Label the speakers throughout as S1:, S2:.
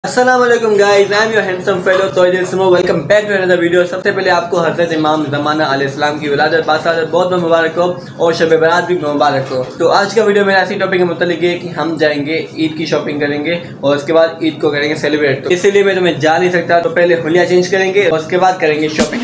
S1: अस्सलाम वालेकुम guys, I am your handsome fellow तोइदिल सुमो। Welcome back to another video. सबसे पहले आपको हज़रत इमाम ज़माना अलैहिस्सलाम की विलादत बासादत बहुत मुबारक हो और शब बरात भी मुबारक हो। तो आज का वीडियो मेरा ऐसी टॉपिक के मुतालिक है कि हम जाएंगे ईद की शॉपिंग करेंगे और उसके बाद ईद को करेंगे सेलिब्रेट। तो इसीलिए मैं तुम्हें जा नहीं सकता, तो पहले हुलिया चेंज करेंगे और उसके बाद करेंगे शॉपिंग।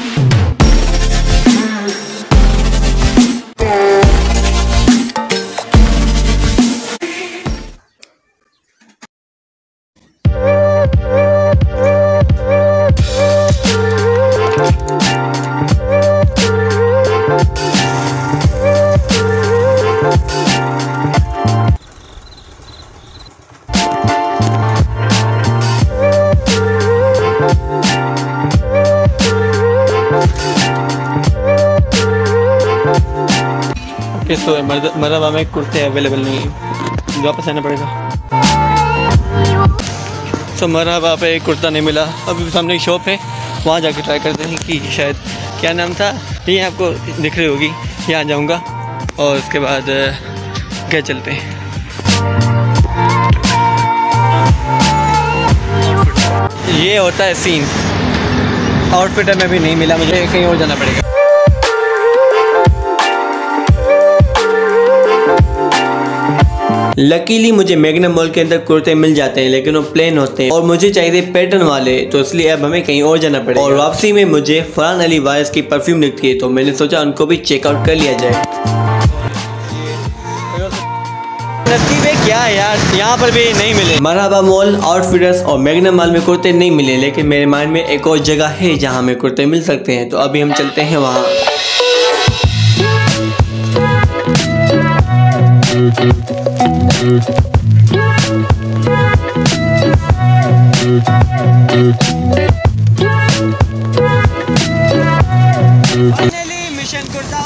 S1: तो मतलब हमें कुर्ते अवेलेबल नहीं है, वापस आना पड़ेगा। तो मरहबा पे एक कुर्ता नहीं मिला। अभी सामने एक शॉप है, वहाँ जाके ट्राई करते हैं कि शायद क्या नाम था, ये आपको दिख रही होगी। यहाँ जाऊँगा और उसके बाद क्या चलते हैं। ये होता है सीन। आउटफिट में भी नहीं मिला मुझे, कहीं और जाना पड़ेगा। लकीली मुझे मैग्ना मॉल के अंदर कुर्ते मिल जाते हैं, लेकिन वो प्लेन होते हैं और मुझे चाहिए पैटर्न वाले, तो इसलिए अब हमें कहीं और जाना पड़ेगा। और वापसी में मुझे फरहान अली वारिस की परफ्यूम दिखती है, तो मैंने सोचा उनको भी चेकआउट कर लिया जाए। नसीब है क्या यार, यहाँ पर भी नहीं मिले। मरहबा मॉल, आउटफिटर्स और मैग्ना मॉल में कुर्ते नहीं मिले, लेकिन मेरे माइंड में एक और जगह है जहाँ हमें कुर्ते मिल सकते हैं, तो अभी हम चलते हैं वहाँ। मिशन कुर्ता।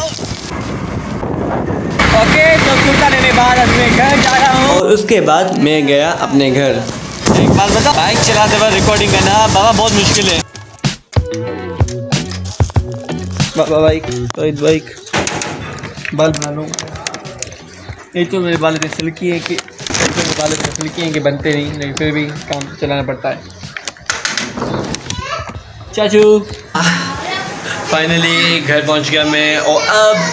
S1: ओके, तो कुर्ता लेने के बाद अपने घर जा रहा हूँ और उसके बाद मैं गया अपने घर। एक बात बता, बाइक चलाते वक्त रिकॉर्डिंग करना बाबा बहुत मुश्किल है। बाबा बाइक तो बाइक बाल बना लूँ। एक तो मेरे बाल इतने सिल्की है कि बनते नहीं, लेकिन फिर भी काम चलाना पड़ता है। चाचू फाइनली घर पहुंच गया मैं। और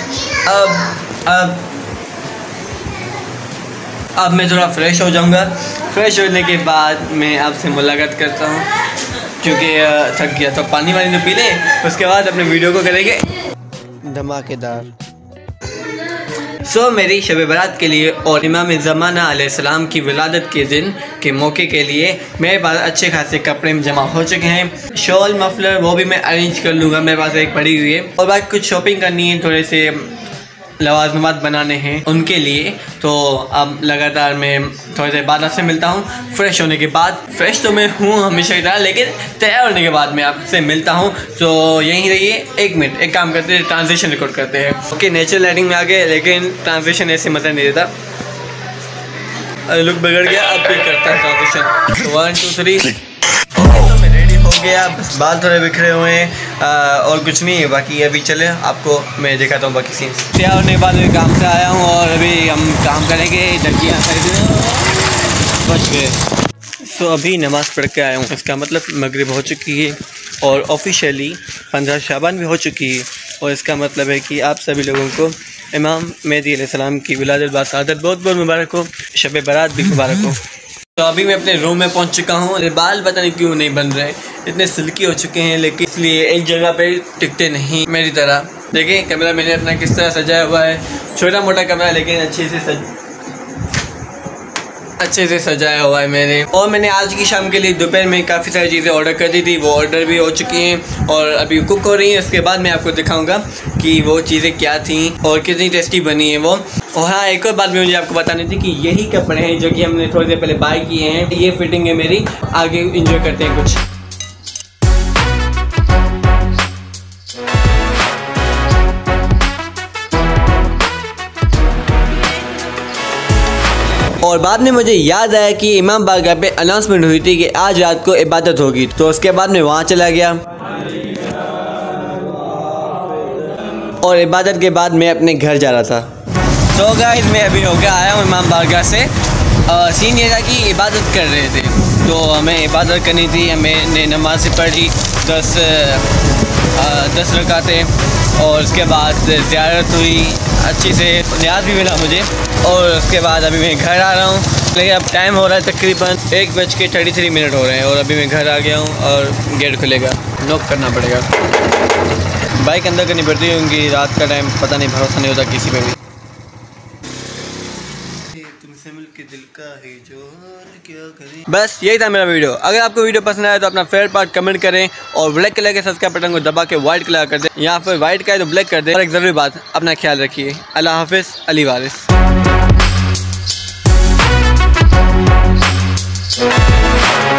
S1: अब मैं थोड़ा फ्रेश हो जाऊंगा। फ्रेश होने के बाद मैं आपसे मुलाकात करता हूं, क्योंकि थक गया। तो पानी वानी तो पी ले, उसके बाद अपने वीडियो को करेंगे धमाकेदार। मेरी शब बरात के लिए और इमाम ज़माना अलैहिस्सलाम की विलादत के दिन के मौके के लिए मेरे पास अच्छे खासे कपड़े जमा हो चुके हैं। शॉल मफलर वो भी मैं अरेंज कर लूँगा, मेरे पास एक पड़ी हुई है। और बाकी कुछ शॉपिंग करनी है, थोड़े से लवाजमात बनाने हैं उनके लिए। तो अब लगातार मैं थोड़ी देर बाद आपसे मिलता हूँ फ्रेश होने के बाद। फ्रेश तो मैं हूँ हमेशा की तरह, लेकिन तैयार होने के बाद मैं आपसे मिलता हूँ। तो यहीं रहिए, एक मिनट एक काम करते हैं, ट्रांजिशन रिकॉर्ड करते हैं। ओके, नेचुरल लाइटिंग में आ गए, लेकिन ट्रांजिशन ऐसे मज़ा नहीं देता। लुक बिगड़ गया, अब फिर करता है ट्रांजिशन। 1 2 3। मैं रेडी हो गया, बस बाल थोड़े बिखरे हुए हैं और कुछ नहीं है। बाकी अभी चले, आपको मैं दिखाता हूँ बाकी सीन। तैयार होने के बाद मैं काम से आया हूँ और अभी हम काम करेंगे। दर्जियाँ बच गए। अभी नमाज़ पढ़ के आया हूँ, इसका मतलब मगरिब हो चुकी है और ऑफिशियली 15 शाबान भी हो चुकी है। और इसका मतलब है कि आप सभी लोगों को इमाम मेहदी अलैहिस्सलाम की विलादत बासादत बहुत बहुत मुबारक हो, शब बरात भी मुबारक हो। तो अभी मैं अपने रूम में पहुंच चुका हूं। मेरे बाल पता नहीं क्यों नहीं बन रहे, इतने सिल्की हो चुके हैं, लेकिन इसलिए एक जगह पे टिकते नहीं मेरी तरह। देखें कैमरा मैंने अपना किस तरह सजाया हुआ है। छोटा मोटा कमरा, लेकिन अच्छे से सजाया हुआ है मैंने। और मैंने आज की शाम के लिए दोपहर में काफ़ी सारी चीज़ें ऑर्डर कर दी थी, वो ऑर्डर भी हो चुकी हैं और अभी कुक हो रही हैं। उसके बाद मैं आपको दिखाऊंगा कि वो चीज़ें क्या थी और कितनी टेस्टी बनी है वो। और हाँ, एक और बात भी मुझे आपको बतानी थी कि यही कपड़े हैं जो कि हमने थोड़ी देर पहले बाय किए हैं। ये फिटिंग है मेरी। आगे इंजॉय करते हैं कुछ। और बाद में मुझे याद आया कि इमाम बारगाह पे अनाउंसमेंट हुई थी कि आज रात को इबादत होगी, तो उसके बाद मैं वहाँ चला गया और इबादत के बाद मैं अपने घर जा रहा था। तो गाइस मैं अभी होकर आया हूँ इमाम बारगाह से। सीन ये था कि इबादत कर रहे थे तो हमें इबादत करनी थी, हमने नमाज़ पढ़ी 10 रकातें और उसके बाद ज़ियारत हुई अच्छी से, न्याज भी मिला मुझे। और उसके बाद अभी मैं घर आ रहा हूँ, लेकिन अब टाइम हो रहा है तकरीबन 1:33 हो रहे हैं और अभी मैं घर आ गया हूँ और गेट खुलेगा, नॉक करना पड़ेगा। बाइक अंदर करनी पड़ती है क्योंकि रात का टाइम पता नहीं, भरोसा नहीं होता किसी पे भी। तुमसे मिलके दिल का है जोर क्या करें। बस यही था मेरा वीडियो। अगर आपको वीडियो पसंद आया तो अपना फेवरेट पार्ट कमेंट करें और ब्लैक कलर के सब्सक्राइब बटन को दबा के व्हाइट कलर कर दें, या फिर व्हाइट का है तो ब्लैक कर दें। और एक ज़रूरी बात, अपना ख्याल रखिए। अल्लाह हाफिज़, अली वारिस।